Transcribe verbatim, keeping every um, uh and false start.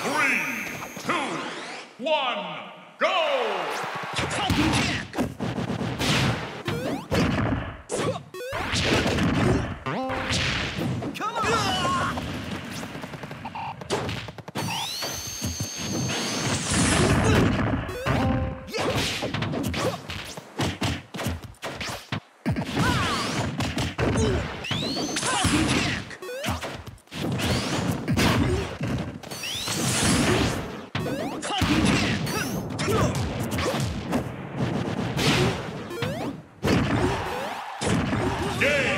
Three, two, one, go! Falcon kick! Come on! Falcon kick! Falcon kick! Game!